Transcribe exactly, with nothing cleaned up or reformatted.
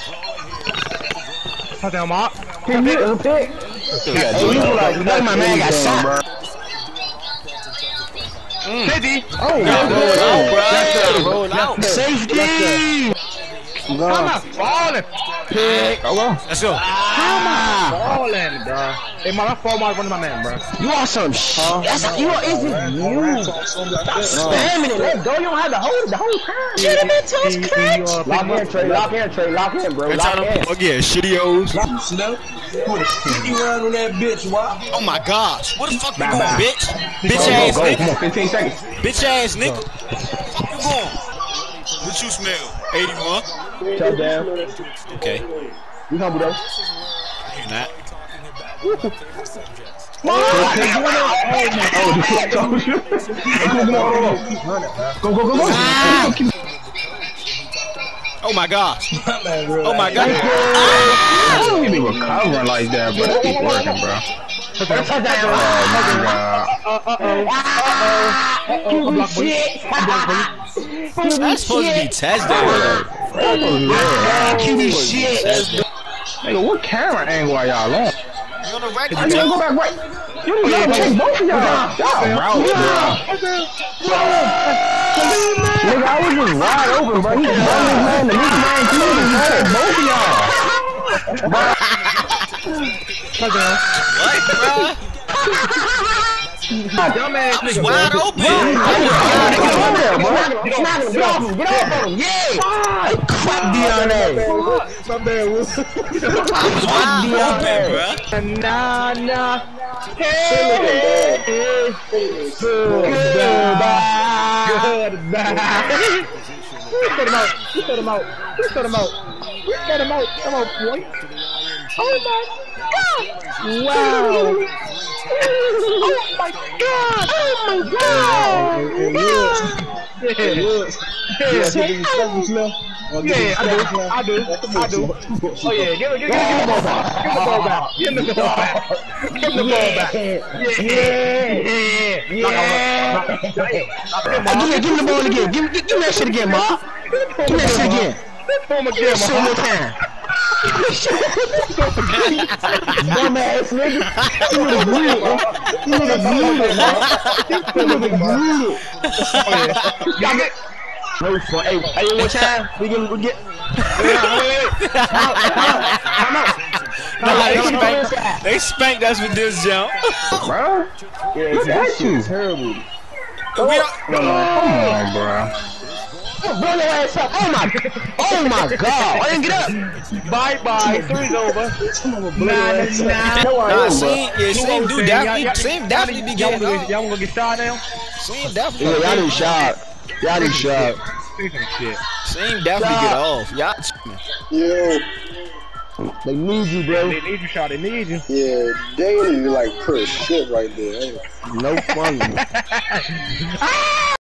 Touchdown, Mark. Can you a pick? Yeah, you like my man got shot. Safety. Oh, yeah, roll out, bro. roll out. Safety. How am I falling? Pick. Oh, well. Let's go. How am I falling, bro? Hey, man, I fall my one of my man, bro. You are some shit. That's you are. Is it you? Stop spamming it. Let go. You don't have to hold it the whole time. Should have been touch clutch. Lock in, Trey. Lock in, Trey. Lock in, bro. Lock in. Oh yeah, shitty O's. Snow, put a fifty round on that bitch, why? Oh my gosh, what the fuck you going, bye. bitch? Bitch Go, ass go, go. nigga. Come on, fifteen seconds. Bitch ass nigga. Fuck you going? What you smell? eighty-one. Touchdown. Okay. You humble though. You're not. Oh, go, go, go, go. Oh my gosh. Oh my god. I don't even recovering like that, bro. That keep working, bro. Oh my god. Uh-oh. Shit. That's supposed to be touchdown. Q B shit. Nigga, what camera angle are y'all on? You on the record? I need to go back right. You gotta take both of y'all. Y'all route, bro. Nigga, I was just wide open, bro. He just run his man. The nigga man clean. He take both of y'all. What, bro? Dumbass nigga, Wide bro. open. Get off him, get off him. Get off him. Yeah. Fuck Dion ass. My man was. Wide open, bro. Nah, nah. Hey, hey, goodbye. Goodbye. We set him out. We set him out. We set him out. We set him out. Come on, boy. Oh my God. Wow. Oh my God. Oh my God. Yeah. Yeah, I do. I do. I do. Oh yeah, give him, give him, give him the ball back. Give him the ball back. Give him the ball back. Give him the ball back. Yeah, yeah, yeah. Give me, give me the ball again. Give me, give me that shit again, Ma. Give me that shit again. Throw him again, One more time. Dumbass nigga. You nigga brutal. You nigga brutal, man. You nigga brutal. Got it. No fun. Hey, hey, one more time. We get, we get. Nah, they, spanked, they spanked us with this jump. Bro? Yeah, that shit's terrible. We don't, Come on, bro. Blow your ass up. Oh my, oh my God. I didn't get up. Bye bye. Three's over. Nah, nah. nah, see, yeah, Seem do definitely, Seem definitely be Y'all getting wanna up. go- y'all wanna go get shot now? Seem definitely. Yeah, y'all need shot. Y'all need shot. Speaking of shit. Seem definitely get off. Y'all. Yo, They need you, bro. They need you, shot. They need you. yeah, they need to like put a shit right there. No fun.